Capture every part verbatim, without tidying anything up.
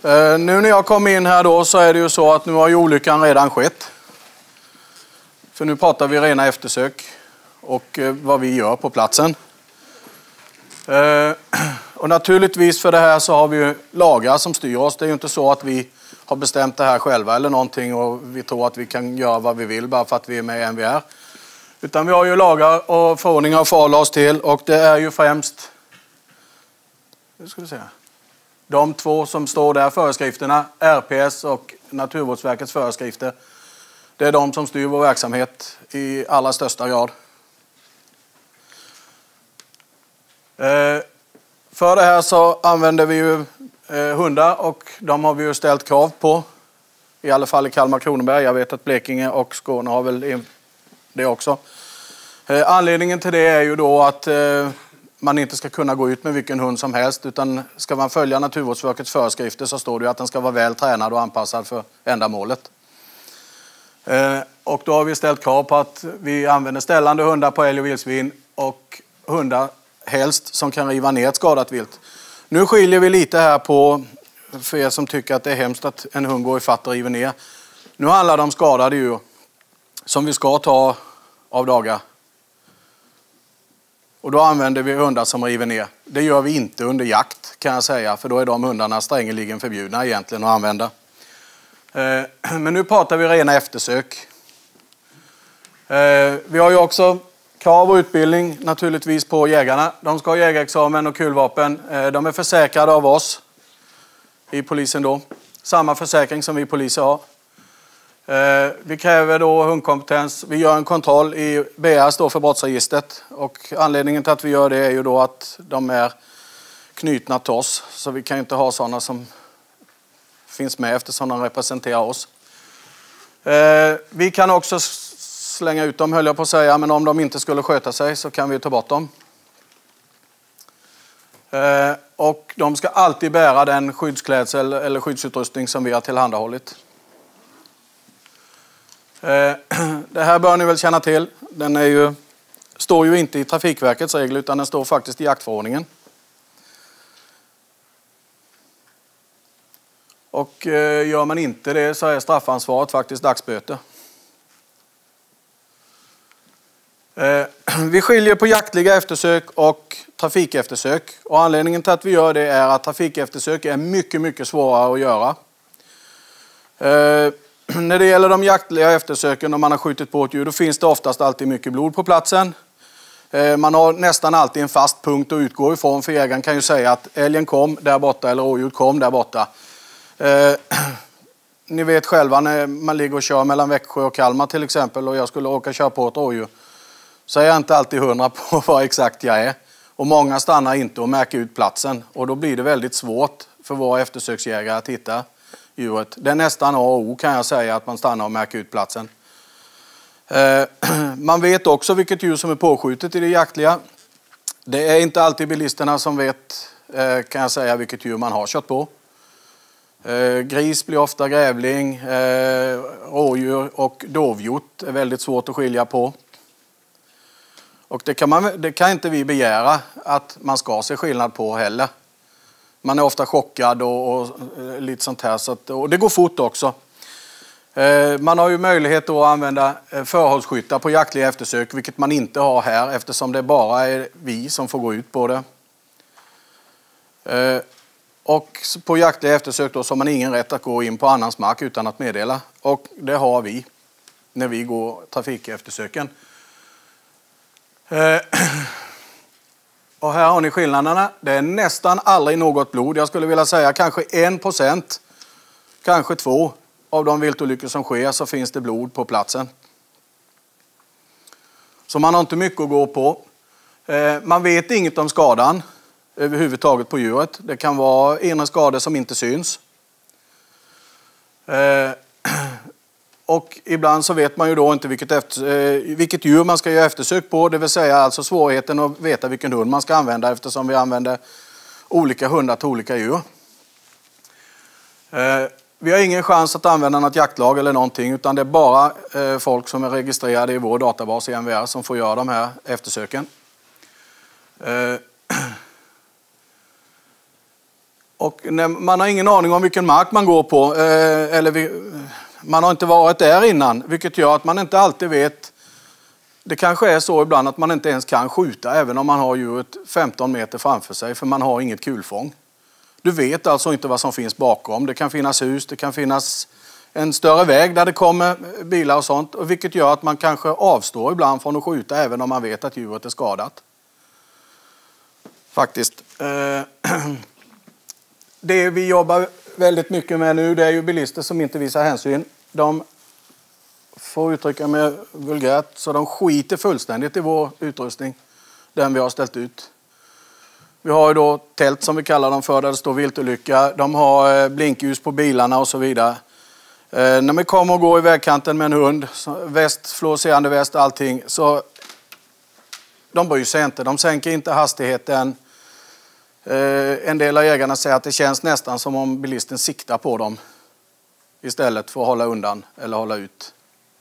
Eh, nu när jag kom in här då så är det ju så att nu har ju olyckan redan skett. För nu pratar vi rena eftersök och eh, vad vi gör på platsen. Eh, och naturligtvis för det här så har vi ju lagar som styr oss. Det är ju inte så att vi har bestämt det här själva eller någonting och vi tror att vi kan göra vad vi vill bara för att vi är med i N V R. Utan vi har ju lagar och förordningar att förhålla oss till och det är ju främst hur ska du säga, de två som står där, föreskrifterna, R P S och Naturvårdsverkets föreskrifter. Det är de som styr vår verksamhet i allra största grad. Eh, för det här så använder vi ju eh, hundar och de har vi ju ställt krav på. I alla fall i Kalmar Kronoberg. Jag vet att Blekinge och Skåne har väl det också. Eh, anledningen till det är ju då att eh, man inte ska kunna gå ut med vilken hund som helst. Utan ska man följa Naturvårdsverkets föreskrifter så står det att den ska vara väl tränad och anpassad för ändamålet. Eh, och då har vi ställt krav på att vi använder ställande hundar på älg och vildsvin och hundar helst som kan riva ner ett skadat vilt. Nu skiljer vi lite här på, för er som tycker att det är hemskt att en hund går i fatt och river ner. Nu handlar det om skadade djur som vi ska ta av dagar. Och då använder vi hundar som river ner. Det gör vi inte under jakt kan jag säga, för då är de hundarna strängeligen förbjudna egentligen att använda. Eh, men nu pratar vi rena eftersök. Eh, vi har ju också krav och utbildning naturligtvis på jägarna. De ska ha jägarexamen och kulvapen. De är försäkrade av oss i polisen då. Samma försäkring som vi poliser har. Vi kräver då hundkompetens. Vi gör en kontroll i B R står för brottsregistret. Och anledningen till att vi gör det är ju då att de är knutna till oss. Så vi kan ju inte ha sådana som finns med eftersom de representerar oss. Vi kan också slänga ut dem höll jag på att säga, men om de inte skulle sköta sig så kan vi ta bort dem. Eh, och de ska alltid bära den skyddsklädsel eller skyddsutrustning som vi har tillhandahållit. Eh, det här bör ni väl känna till. Den är ju, står ju inte i Trafikverkets regler utan den står faktiskt i jaktförordningen. Och eh, gör man inte det så är straffansvaret faktiskt dagsböter. Vi skiljer på jaktliga eftersök och trafikeftersök. Och anledningen till att vi gör det är att trafikeftersök är mycket, mycket svårare att göra. Eh, när det gäller de jaktliga eftersöken, om man har skjutit på ett djur, då finns det oftast alltid mycket blod på platsen. Eh, man har nästan alltid en fast punkt att utgå ifrån, för jägaren kan ju säga att älgen kom där borta eller rådjuret kom där borta. Eh, ni vet själva när man ligger och kör mellan Växjö och Kalmar till exempel och jag skulle åka köra på ett rådjur. Så är jag inte alltid hundra på vad exakt jag är. Och många stannar inte och märker ut platsen. Och då blir det väldigt svårt för våra eftersöksjägare att hitta djuret. Det är nästan A och O kan jag säga att man stannar och märker ut platsen. Eh, man vet också vilket djur som är påskjutet i det jaktliga. Det är inte alltid bilisterna som vet eh, kan jag säga vilket djur man har kört på. Eh, gris blir ofta grävling. Eh, rådjur och dovhjort är väldigt svårt att skilja på. Och det kan, man, det kan inte vi begära att man ska se skillnad på heller. Man är ofta chockad och, och lite sånt här. Så att, och det går fort också. Eh, man har ju möjlighet att använda förhållsskyttar på jaktliga eftersök. Vilket man inte har här eftersom det bara är vi som får gå ut på det. Eh, och på jaktliga eftersök då så har man ingen rätt att gå in på annans mark utan att meddela. Och det har vi när vi går trafikeftersöken. Och här har ni skillnaderna. Det är nästan aldrig något blod. Jag skulle vilja säga kanske en procent, kanske två av de viltolyckor som sker så finns det blod på platsen. Så man har inte mycket att gå på. Man vet inget om skadan överhuvudtaget på djuret. Det kan vara inre skador som inte syns. Och ibland så vet man ju då inte vilket, efter, eh, vilket djur man ska göra eftersök på. Det vill säga alltså svårigheten att veta vilken hund man ska använda eftersom vi använder olika hundar till olika djur. Eh, vi har ingen chans att använda något jaktlag eller någonting utan det är bara eh, folk som är registrerade i vår databas i N V R som får göra de här eftersöken. Eh, Och när man har ingen aning om vilken mark man går på, eh, eller vi, man har inte varit där innan, vilket gör att man inte alltid vet. Det kanske är så ibland att man inte ens kan skjuta även om man har djuret femton meter framför sig, för man har inget kulfång. Du vet alltså inte vad som finns bakom. Det kan finnas hus, det kan finnas en större väg där det kommer bilar och sånt, och vilket gör att man kanske avstår ibland från att skjuta även om man vet att djuret är skadat. Faktiskt. Det vi jobbar väldigt mycket med nu, det är ju bilister som inte visar hänsyn. De får uttrycka mig vulgärt, så de skiter fullständigt i vår utrustning, den vi har ställt ut. Vi har ju då tält som vi kallar dem för, där det står viltolycka. De har blinkljus på bilarna och så vidare. Eh, när vi kommer och går i vägkanten med en hund, väst, fluorescerande väst, allting, så de bryr sig inte. De sänker inte hastigheten. Eh, en del av jägarna säger att det känns nästan som om bilisten siktar på dem istället för att hålla undan eller hålla ut.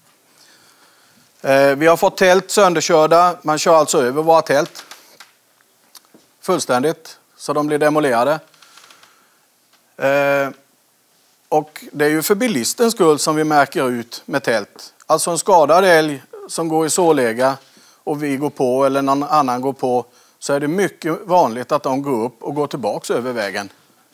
Eh, vi har fått tält sönderkörda. Man kör alltså över våra tält fullständigt, så de blir demolerade. Eh, och det är ju för bilistens skull som vi märker ut med tält. Alltså en skadad älg som går i såläge och vi går på eller någon annan går på, så är det mycket vanligt att de går upp och går tillbaks över vägen.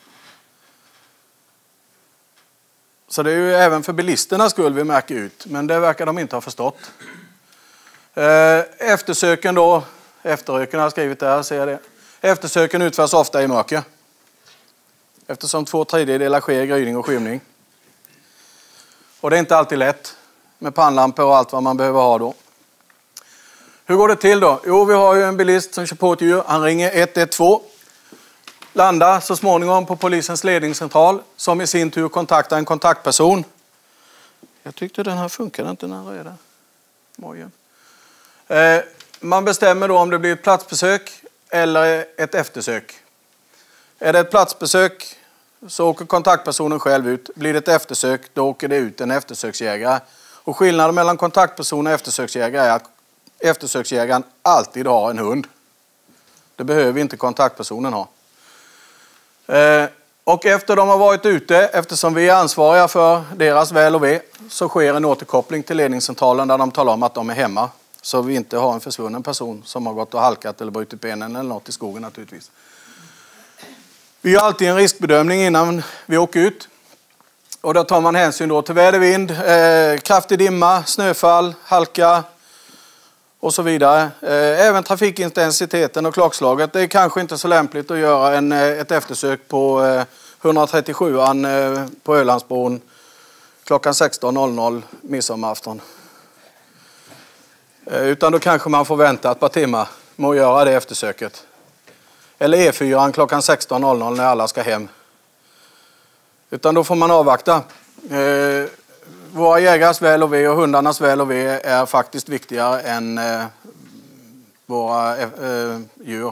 Så det är ju även för bilisternas skull vi märker ut, men det verkar de inte ha förstått. Eh, eftersöken då, efterröken har jag skrivit där, ser jag det. Eftersöken utförs ofta i mörker, eftersom två tredjedelar sker i gryning och skymning. Och det är inte alltid lätt med pannlampor och allt vad man behöver ha då. Hur går det till då? Jo, vi har ju en bilist som kör på ett djur. Han ringer ett ett två. Landar så småningom på polisens ledningscentral, som i sin tur kontaktar en kontaktperson. Jag tyckte den här funkade inte när den röda. Mojen. Eh, man bestämmer då om det blir ett platsbesök eller ett eftersök. Är det ett platsbesök så åker kontaktpersonen själv ut. Blir det ett eftersök, då åker det ut en eftersöksjägare. Och skillnaden mellan kontaktperson och eftersöksjägare är att eftersöksjägaren alltid har en hund. Det behöver inte kontaktpersonen ha. Eh, och efter de har varit ute, eftersom vi är ansvariga för deras väl och ve, så sker en återkoppling till ledningscentralen där de talar om att de är hemma. Så vi inte har en försvunnen person som har gått och halkat eller brutit benen eller något i skogen naturligtvis. Vi gör alltid en riskbedömning innan vi åker ut. Och då tar man hänsyn då till vädervind, eh, kraftig dimma, snöfall, halka och så vidare. Eh, även trafikintensiteten och klockslaget. Det är kanske inte så lämpligt att göra en, ett eftersök på eh, etthundratrettiosjuan eh, på Ölandsbron klockan sexton noll noll midsommarafton. Eh, utan då kanske man får vänta ett par timmar med att göra det eftersöket. Eller E fyran klockan sexton noll noll när alla ska hem. Utan då får man avvakta. Eh, våra jägares väl och ve och hundarnas väl och ve är faktiskt viktigare än eh, våra eh, djur.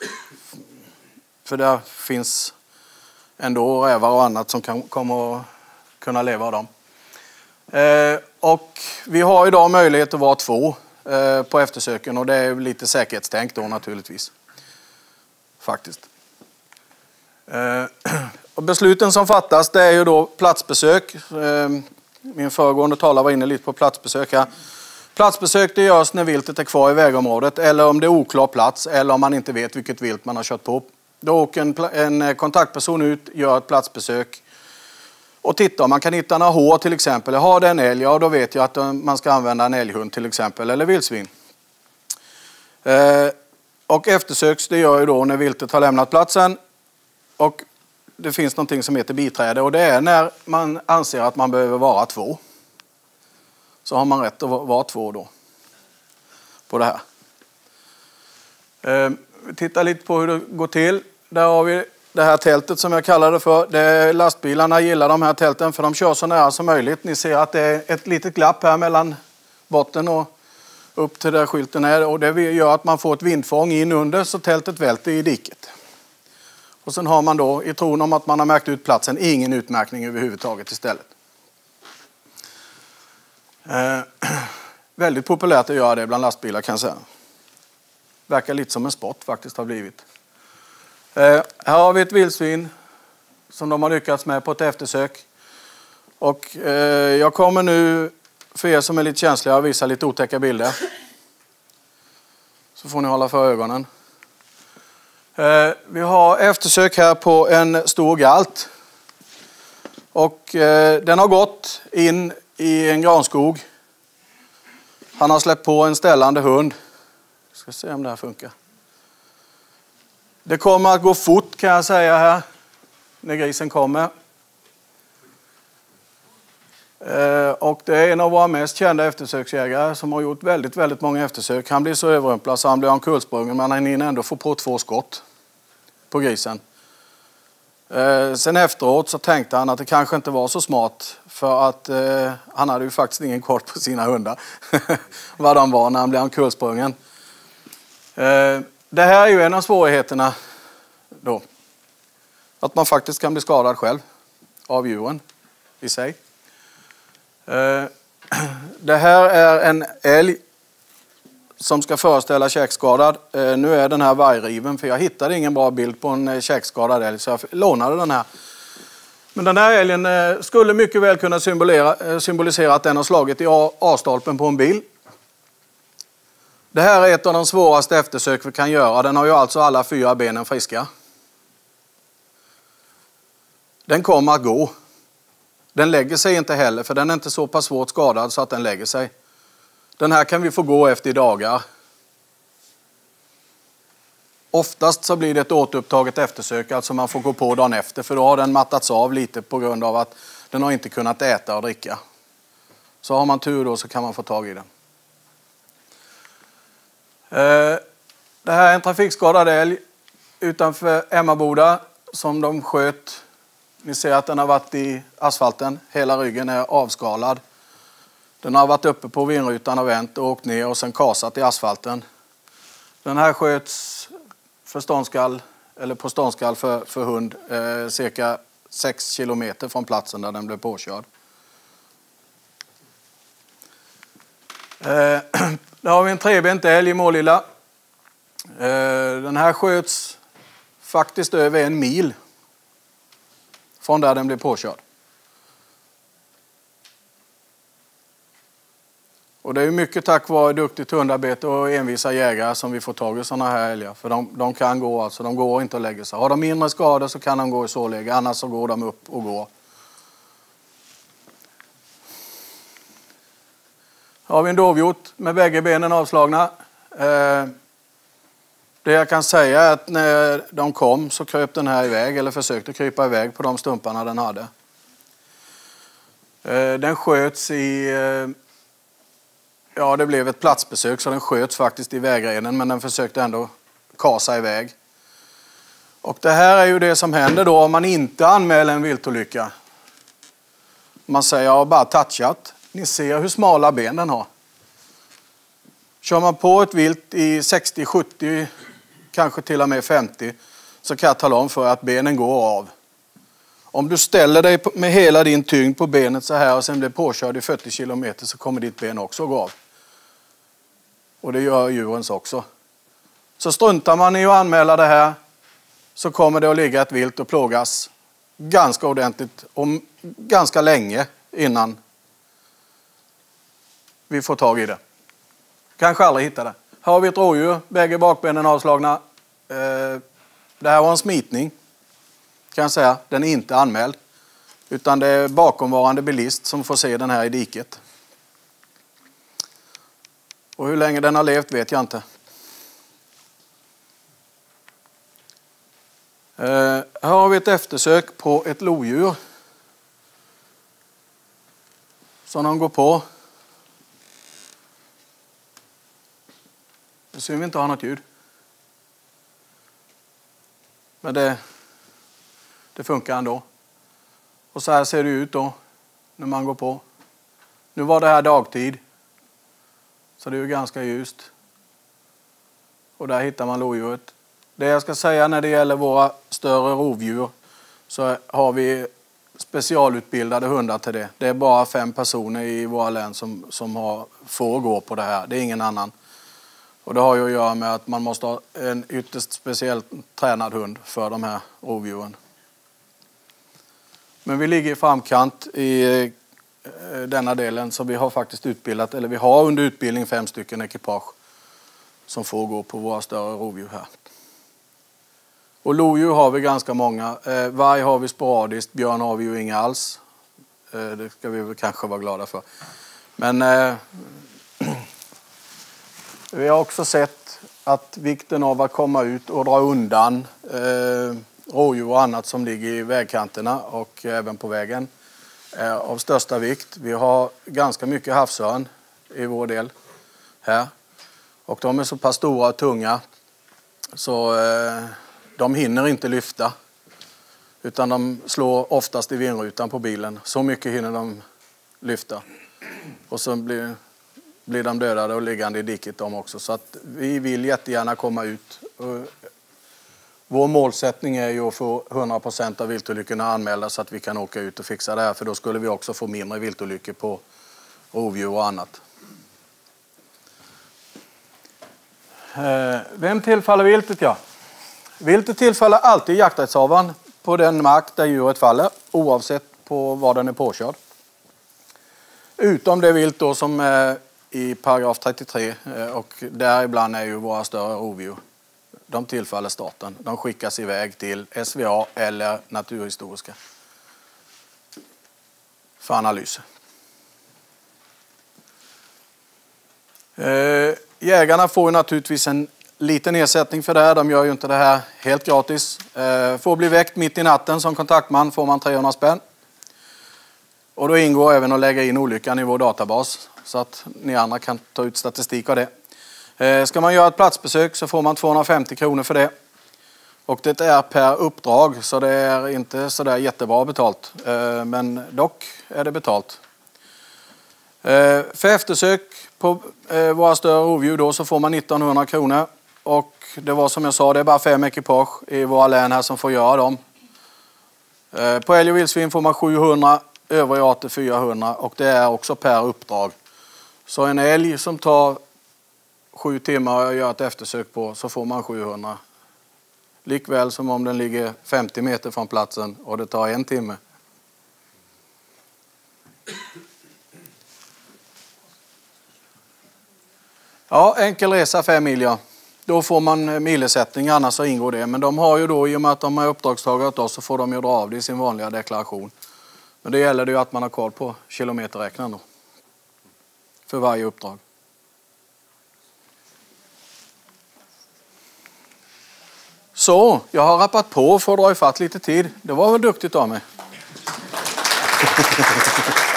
För där finns ändå rävar och annat som kan, kommer att kunna leva av dem. Eh, och vi har idag möjlighet att vara två eh, på eftersöken, och det är lite säkerhetstänk då naturligtvis. Faktiskt. Eh, och besluten som fattas, det är ju då platsbesök. Eh, min föregående talare var inne lite på platsbesök här. Platsbesök det görs när viltet är kvar i vägområdet, eller om det är oklar plats, eller om man inte vet vilket vilt man har kört på. Då åker en, en kontaktperson ut, gör ett platsbesök och tittar om man kan hitta några hår till exempel. Har det en älg, ja då vet jag att man ska använda en älghund till exempel, eller vildsvin. Eh, Och eftersöks det gör ju då när viltet har lämnat platsen, och det finns någonting som heter biträde, och det är när man anser att man behöver vara två. Så har man rätt att vara två då på det här. Eh, vi tittar lite på hur det går till. Där har vi det här tältet som jag kallar det för. Det är, lastbilarna gillar de här tälten för de kör så nära som möjligt. Ni ser att det är ett litet glapp här mellan botten och upp till där skylten är, och det gör att man får ett vindfång in under så tältet välter i diket. Och sen har man då, i tron om att man har märkt ut platsen, ingen utmärkning överhuvudtaget istället. Eh, väldigt populärt att göra det bland lastbilar kan jag säga. Verkar lite som en sport faktiskt har blivit. Eh, här har vi ett vildsvin som de har lyckats med på ett eftersök. Och eh, jag kommer nu, för er som är lite känsliga, att visa lite otäcka bilder. Så får ni hålla för ögonen. Eh, vi har eftersök här på en stor galt. Och eh, den har gått in i en granskog. Han har släppt på en ställande hund. Jag ska se om det här funkar. Det kommer att gå fort, kan jag säga här, när grisen kommer. Eh, och det är en av våra mest kända eftersöksjägare som har gjort väldigt, väldigt många eftersök. Han blir så överrumplad så han blir omkullsprungen, men han hinner ändå få på två skott på grisen. Eh, sen efteråt så tänkte han att det kanske inte var så smart, för att eh, han hade ju faktiskt ingen koll på sina hundar. Vad de var när han blev omkullsprungen. Eh, det här är ju en av svårigheterna då. Att man faktiskt kan bli skadad själv av djuren i sig. Eh, det här är en älg som ska föreställa käkskadad. Eh, nu är den här vargriven, för jag hittade ingen bra bild på en käkskadad älg, så jag lånade den här. Men den här älgen eh, skulle mycket väl kunna symbolisera, eh, symbolisera att den har slagit i A-stolpen på en bil. Det här är ett av de svåraste eftersök vi kan göra. Den har ju alltså alla fyra benen friska. Den kommer att gå. Den lägger sig inte heller, för den är inte så pass svårt skadad så att den lägger sig. Den här kan vi få gå efter i dagar. Oftast så blir det ett återupptaget eftersök, alltså man får gå på dagen efter, för då har den mattats av lite på grund av att den har inte kunnat äta och dricka. Så har man tur då så kan man få tag i den. Det här är en trafikskadad älg utanför Emmaboda som de sköt. Ni ser att den har varit i asfalten. Hela ryggen är avskalad. Den har varit uppe på vindrutan och vänt och åkt ner och sen kasat i asfalten. Den här sköts för ståndskall, eller på ståndskall för, för hund eh, cirka sex kilometer från platsen där den blev påkörd. Eh, där har vi en trebent älg i Målilla. Eh, den här sköts faktiskt över en mil från där den blev påkörd. Och det är mycket tack vare duktigt hundarbete och envisa jägare som vi får tag i sådana här älgar. För de, de kan gå, alltså de går inte att lägga sig. Har de mindre skador så kan de gå i såläge, annars så går de upp och går. Har vi en dovhjort med bägge benen avslagna. Eh, det jag kan säga är att när de kom så kröp den här iväg, eller försökte krypa iväg på de stumparna den hade. Eh, den sköts i... Eh, ja, det blev ett platsbesök så den sköts faktiskt i vägrenen, men den försökte ändå kasa iväg. Och det här är ju det som händer då om man inte anmäler en viltolycka. Man säger jag har bara touchat. Ni ser hur smala ben den har. Kör man på ett vilt i sextio sjuttio, kanske till och med femtio, så kan jag tala om för att benen går av. Om du ställer dig med hela din tyngd på benet så här och sen blir påkörd i fyrtio kilometer så kommer ditt ben också gå av. Och det gör djurens också. Så struntar man i att anmäla det här så kommer det att ligga ett vilt och plågas ganska ordentligt och ganska länge innan vi får tag i det. Kanske aldrig hitta det. Här har vi ett rådjur, bägge bakbenen avslagna. Det här var en smitning, kan jag säga. Den är inte anmäld. Utan det är bakomvarande bilist som får se den här i diket. Och hur länge den har levt vet jag inte. Här har vi ett eftersök på ett lodjur. Som de går på. Nu ser vi inte ha något ljud. Men det, det funkar ändå. Och så här ser det ut då när man går på. Nu var det här dagtid. Så det är ju ganska ljust. Och där hittar man lodjuret. Det jag ska säga när det gäller våra större rovdjur så har vi specialutbildade hundar till det. Det är bara fem personer i våra län som, som har, får gå på det här. Det är ingen annan. Och det har ju att göra med att man måste ha en ytterst speciellt tränad hund för de här rovdjuren. Men vi ligger i framkant i denna delen, så vi har faktiskt utbildat, eller vi har under utbildning fem stycken ekipage som får gå på våra större rovdjur här. Och lodjur har vi ganska många. Eh, varg har vi sporadiskt, björn har vi ju inga alls. Eh, det ska vi väl kanske vara glada för. Men eh, vi har också sett att vikten av att komma ut och dra undan eh, rådjur och annat som ligger i vägkanterna och även på vägen är av största vikt. Vi har ganska mycket havsörn i vår del här. Och de är så pass stora och tunga så eh, de hinner inte lyfta. Utan de slår oftast i vindrutan på bilen. Så mycket hinner de lyfta. Och så blir, blir de dödade och liggande i diket de också. Så att vi vill jättegärna komma ut. Vår målsättning är ju att få hundra procent av viltolyckorna anmälda så att vi kan åka ut och fixa det här. För då skulle vi också få mindre viltolyckor på rovdjur och annat. Vem tillfaller viltet? Ja. Viltet tillfaller alltid jakträttshavaren på den mark där djuret faller, oavsett på vad den är påkörd. Utom det vilt då som är i paragraf trettiotre, och där ibland är ju våra större rovdjur. De tillfaller staten. De skickas iväg till S V A eller Naturhistoriska för analyser. Jägarna får ju naturligtvis en liten ersättning för det här. De gör ju inte det här helt gratis. Får bli väckt mitt i natten som kontaktman får man trehundra spänn. Och då ingår även att lägga in olyckan i vår databas så att ni andra kan ta ut statistik av det. Ska man göra ett platsbesök så får man tvåhundrafemtio kronor för det. Och det är per uppdrag, så det är inte så där jättebra betalt. Men dock är det betalt. För eftersök på våra större rovdjur då så får man nittonhundra kronor. Och det var som jag sa, det är bara fem ekipage i våra län här som får göra dem. På älg och vildsvin får man sjuhundra, övriga arter fyrahundra, och det är också per uppdrag. Så en älg som tar sju timmar att göra ett eftersök på så får man sjuhundra. Likväl som om den ligger femtio meter från platsen och det tar en timme. Ja, enkel resa fem mil, ja. Då får man milersättning, annars så ingår det. Men de har ju då, i och med att de har uppdragstagare åt oss, så får de ju dra av det i sin vanliga deklaration. Men det gäller det ju att man har koll på kilometerräknaren då. För varje uppdrag. Så, jag har rappat på för att dra ifatt lite tid. Det var väl duktigt av mig.